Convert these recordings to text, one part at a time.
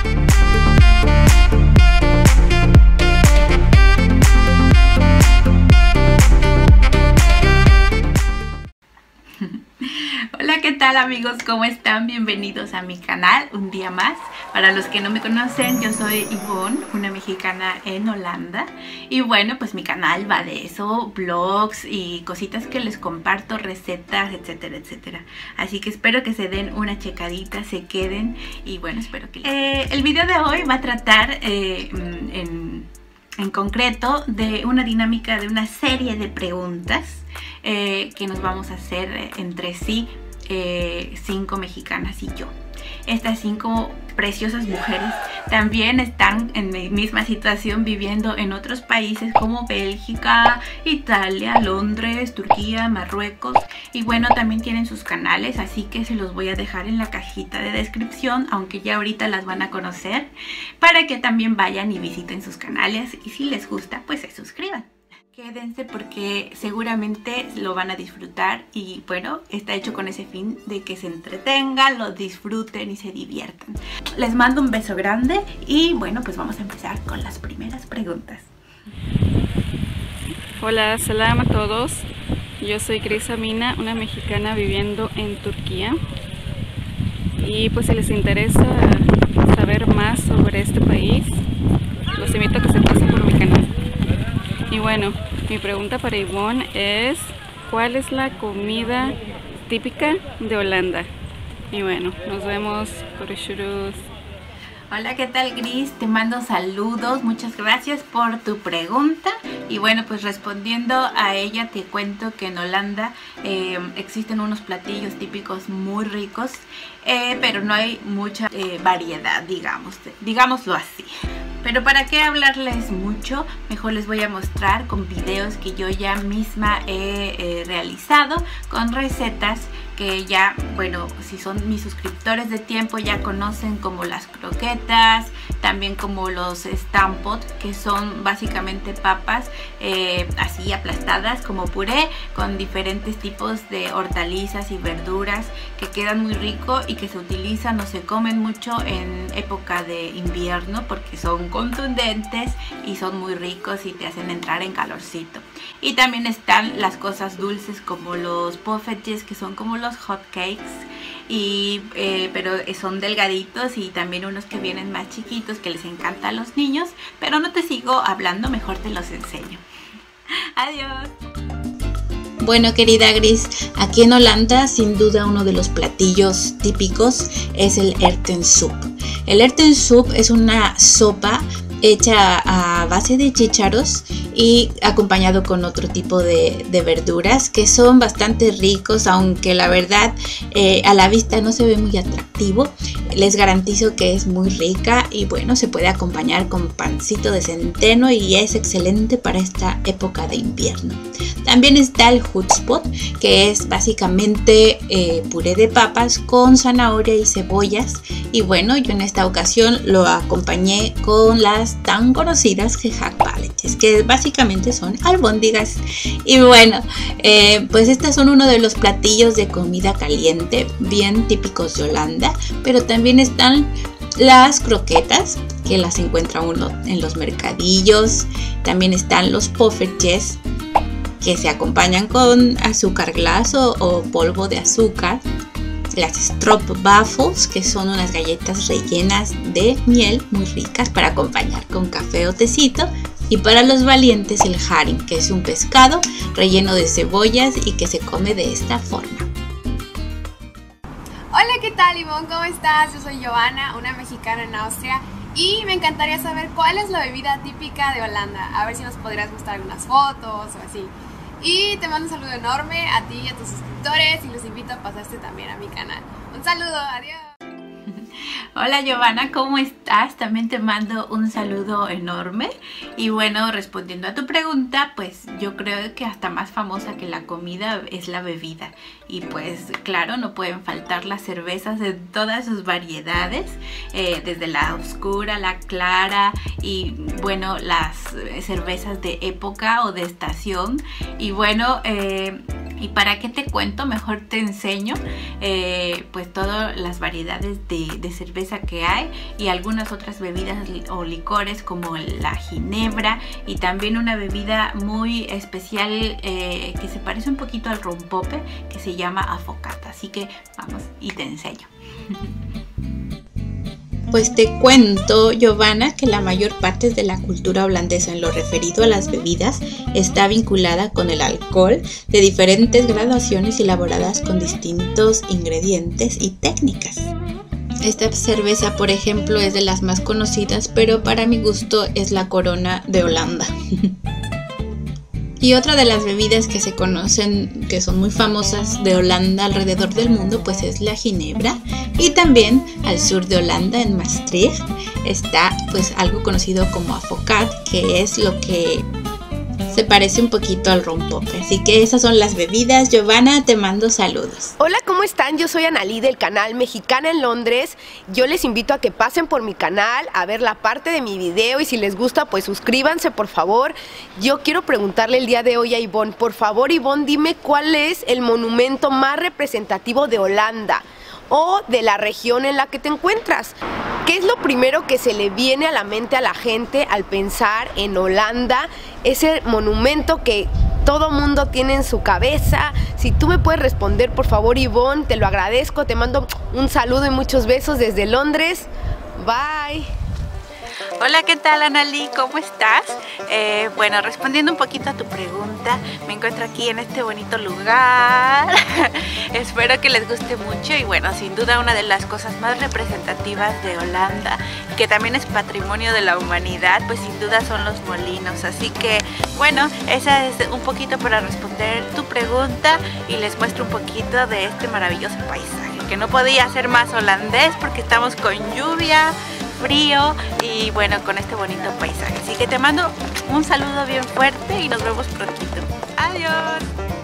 Hola, ¿qué tal amigos? ¿Cómo están? Bienvenidos a mi canal un día más. Para los que no me conocen, yo soy Yvonne, una mexicana en Holanda. Y bueno, pues mi canal va de eso, vlogs y cositas que les comparto, recetas, etcétera, etcétera. Así que espero que se den una checadita, se queden y bueno, espero que el video de hoy va a tratar en concreto de una dinámica, de una serie de preguntas que nos vamos a hacer entre sí, 5 mexicanas y yo. Estas 5 preciosas mujeres también están en mi misma situación, viviendo en otros países como Bélgica, Italia, Londres, Turquía, Marruecos, y bueno, también tienen sus canales, así que se los voy a dejar en la cajita de descripción, aunque ya ahorita las van a conocer, para que también vayan y visiten sus canales y si les gusta pues se suscriban. Quédense porque seguramente lo van a disfrutar y bueno, está hecho con ese fin de que se entretengan, lo disfruten y se diviertan. Les mando un beso grande y bueno, pues vamos a empezar con las primeras preguntas. Hola, salam a todos. Yo soy Cris Amina, una mexicana viviendo en Turquía. Y pues si les interesa saber más sobre este país, los invito a que se pasen por mi canal. Y bueno, mi pregunta para Yvonne es: ¿cuál es la comida típica de Holanda? Y bueno, nos vemos por Shurus. Hola, ¿qué tal, Gris? Te mando saludos, muchas gracias por tu pregunta. Y bueno, pues respondiendo a ella te cuento que en Holanda existen unos platillos típicos muy ricos, pero no hay mucha variedad, digámoslo así. Pero para qué hablarles mucho, mejor les voy a mostrar con videos que yo ya misma he realizado, con recetas que ya, bueno, si son mis suscriptores de tiempo ya conocen, como las croquetas, también como los stampot, que son básicamente papas así aplastadas como puré, con diferentes tipos de hortalizas y verduras que quedan muy rico y que se utilizan o se comen mucho en época de invierno porque son contundentes y son muy ricos y te hacen entrar en calorcito. Y también están las cosas dulces como los poffertjes, que son como los hot cakes, y pero son delgaditos, y también unos que vienen más chiquitos que les encanta a los niños. Pero no te sigo hablando, mejor te los enseño. Adiós. Bueno, querida Gris, aquí en Holanda sin duda uno de los platillos típicos es el erwtensoep. El erwtensoep es una sopa hecha a base de chícharos y acompañado con otro tipo de verduras que son bastante ricos, aunque la verdad a la vista no se ve muy atractivo. Les garantizo que es muy rica y bueno, se puede acompañar con pancito de centeno y es excelente para esta época de invierno. También está el hutspot, que es básicamente puré de papas con zanahoria y cebollas, y bueno, yo en esta ocasión lo acompañé con las tan conocidas gehaktballetjes, que básicamente son albóndigas. Y bueno, pues estas son uno de los platillos de comida caliente bien típicos de Holanda, pero también están las croquetas, que las encuentra uno en los mercadillos. También están los poffertjes, que se acompañan con azúcar glass o polvo de azúcar. Las stroopwafels, que son unas galletas rellenas de miel muy ricas para acompañar con café o tecito. Y para los valientes, el haring, que es un pescado relleno de cebollas y que se come de esta forma. Hola, ¿qué tal, Yvonne? ¿Cómo estás? Yo soy Giovanna, una mexicana en Austria, y me encantaría saber cuál es la bebida típica de Holanda. A ver si nos podrías mostrar algunas fotos o así. Y te mando un saludo enorme a ti y a tus suscriptores y los invito a pasarse también a mi canal. Un saludo, adiós. Hola Giovanna, ¿cómo estás? También te mando un saludo enorme. Y bueno, respondiendo a tu pregunta, pues yo creo que hasta más famosa que la comida es la bebida. Y pues claro, no pueden faltar las cervezas de todas sus variedades, desde la oscura, la clara y bueno, las cervezas de época o de estación. Y bueno, ¿Y para qué te cuento? Mejor te enseño pues todas las variedades de cerveza que hay y algunas otras bebidas o licores como la ginebra y también una bebida muy especial que se parece un poquito al rompope que se llama afocata. Así que vamos y te enseño. Pues te cuento, Giovanna, que la mayor parte de la cultura holandesa en lo referido a las bebidas está vinculada con el alcohol de diferentes graduaciones elaboradas con distintos ingredientes y técnicas. Esta cerveza, por ejemplo, es de las más conocidas, pero para mi gusto es la Corona de Holanda. Y otra de las bebidas que se conocen, que son muy famosas de Holanda alrededor del mundo, pues es la ginebra. Y también al sur de Holanda, en Maastricht, está pues algo conocido como afocat, que es lo que se parece un poquito al rompope. Así que esas son las bebidas. Giovanna, te mando saludos. Hola, ¿cómo están? Yo soy Analí del canal Mexicana en Londres. Yo les invito a que pasen por mi canal a ver la parte de mi video y si les gusta, pues suscríbanse, por favor. Yo quiero preguntarle el día de hoy a Ivonne. Por favor, Ivonne, dime cuál es el monumento más representativo de Holanda o de la región en la que te encuentras. ¿Qué es lo primero que se le viene a la mente a la gente al pensar en Holanda? Ese monumento que todo mundo tiene en su cabeza. Si tú me puedes responder, por favor, Ivonne, te lo agradezco. Te mando un saludo y muchos besos desde Londres. Bye. Hola, ¿qué tal, Analí? ¿Cómo estás? Bueno, respondiendo un poquito a tu pregunta, me encuentro aquí en este bonito lugar. Espero que les guste mucho y bueno, sin duda una de las cosas más representativas de Holanda, que también es patrimonio de la humanidad, pues sin duda son los molinos. Así que bueno, esa es un poquito para responder tu pregunta y les muestro un poquito de este maravilloso paisaje, que no podía ser más holandés porque estamos con lluvia, frío y bueno, con este bonito paisaje. Así que te mando un saludo bien fuerte y nos vemos prontito. Adiós.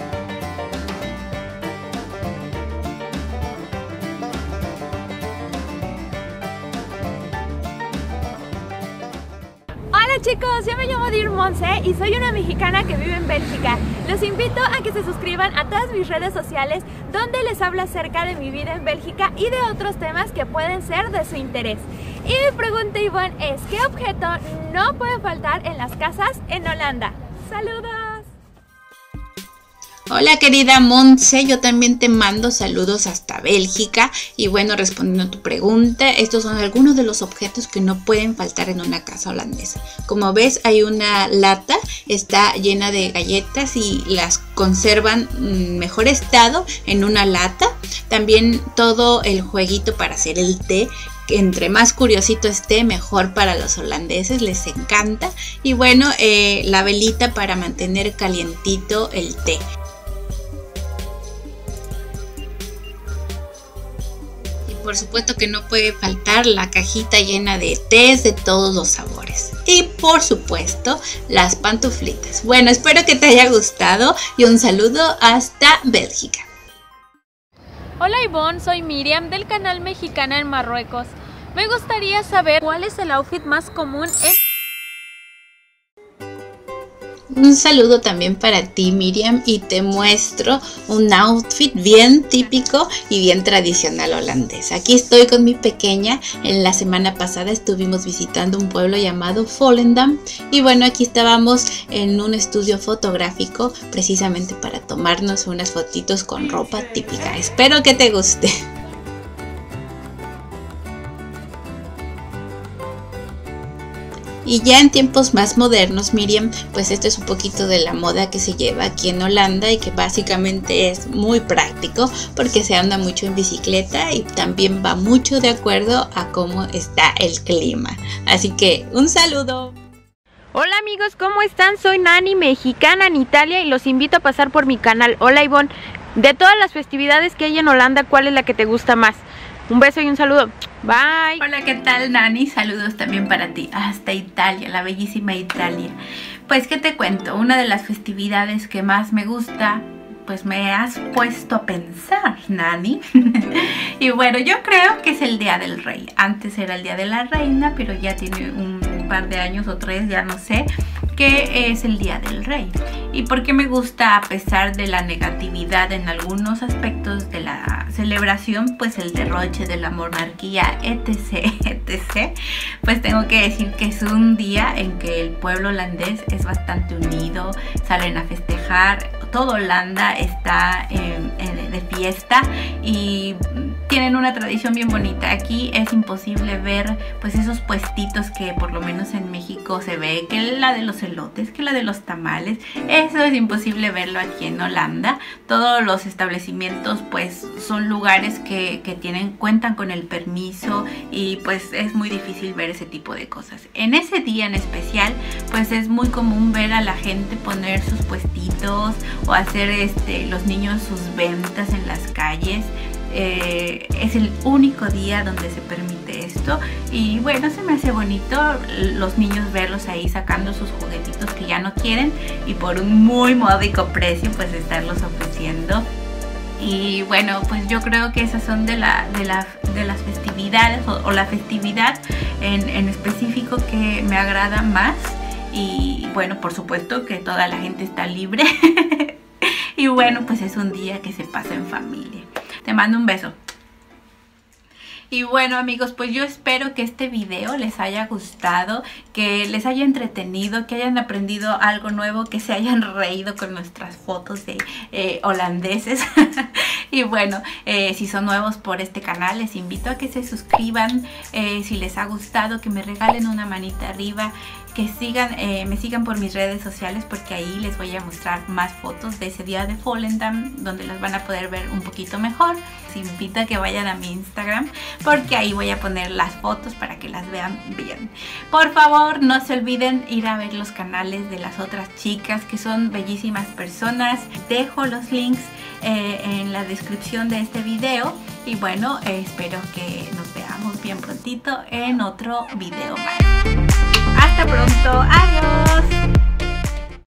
Hola chicos, yo me llamo Dir Monse y soy una mexicana que vive en Bélgica. Los invito a que se suscriban a todas mis redes sociales donde les hablo acerca de mi vida en Bélgica y de otros temas que pueden ser de su interés. Y mi pregunta, Ivonne, es ¿qué objeto no puede faltar en las casas en Holanda? ¡Saludos! Hola querida Monse, yo también te mando saludos hasta Bélgica y bueno, respondiendo a tu pregunta, estos son algunos de los objetos que no pueden faltar en una casa holandesa. Como ves, hay una lata, está llena de galletas y las conservan en mejor estado en una lata. También todo el jueguito para hacer el té, que entre más curiosito esté, mejor para los holandeses, les encanta. Y bueno, la velita para mantener calientito el té. Por supuesto que no puede faltar la cajita llena de tés de todos los sabores. Y por supuesto, las pantuflitas. Bueno, espero que te haya gustado y un saludo hasta Bélgica. Hola Ivonne, soy Miriam del canal Mexicana en Marruecos. Me gustaría saber cuál es el outfit más común en... Un saludo también para ti, Miriam, y te muestro un outfit bien típico y bien tradicional holandés. Aquí estoy con mi pequeña. En la semana pasada estuvimos visitando un pueblo llamado Volendam y bueno, aquí estábamos en un estudio fotográfico precisamente para tomarnos unas fotitos con ropa típica. Espero que te guste. Y ya en tiempos más modernos, Miriam, pues esto es un poquito de la moda que se lleva aquí en Holanda y que básicamente es muy práctico porque se anda mucho en bicicleta y también va mucho de acuerdo a cómo está el clima. Así que un saludo. Hola amigos, ¿cómo están? Soy Nani, mexicana en Italia y los invito a pasar por mi canal. Hola Ivonne, de todas las festividades que hay en Holanda, ¿cuál es la que te gusta más? Un beso y un saludo. Bye. Hola, ¿qué tal, Nani? Saludos también para ti. Hasta Italia, la bellísima Italia. Pues, ¿qué te cuento? Una de las festividades que más me gusta, pues me has puesto a pensar, Nani. Y bueno, yo creo que es el Día del Rey. Antes era el Día de la Reina, pero ya tiene un par de años o 3, ya no sé, que es el Día del Rey. ¿Y por qué me gusta a pesar de la negatividad en algunos aspectos de la celebración? Pues el derroche de la monarquía, etc, etc. Pues tengo que decir que es un día en que el pueblo holandés es bastante unido, salen a festejar, toda Holanda está de fiesta y tienen una tradición bien bonita. Aquí es imposible ver pues esos puestitos que por lo menos en México se ve, que la de los elotes, que la de los tamales. Eso es imposible verlo aquí en Holanda. Todos los establecimientos pues son lugares que cuentan con el permiso y pues es muy difícil ver ese tipo de cosas. En ese día en especial pues es muy común ver a la gente poner sus puestitos o hacer los niños sus ventas en las calles. Es el único día donde se permite esto y bueno, se me hace bonito los niños verlos ahí sacando sus juguetitos que ya no quieren y por un muy módico precio pues estarlos ofreciendo. Y bueno, pues yo creo que esas son de las festividades o la festividad en específico que me agrada más. Y bueno, por supuesto que toda la gente está libre y bueno, pues es un día que se pasa en familia. Te mando un beso. Y bueno amigos, pues yo espero que este video les haya gustado, que les haya entretenido, que hayan aprendido algo nuevo, que se hayan reído con nuestras fotos de holandeses. Y bueno, si son nuevos por este canal, les invito a que se suscriban, si les ha gustado, que me regalen una manita arriba, que me sigan por mis redes sociales porque ahí les voy a mostrar más fotos de ese día de Volendam, donde las van a poder ver un poquito mejor. Les invito a que vayan a mi Instagram porque ahí voy a poner las fotos para que las vean bien. Por favor, no se olviden ir a ver los canales de las otras chicas que son bellísimas personas. Dejo los links en la descripción de este video y bueno, espero que nos veamos bien prontito en otro video más.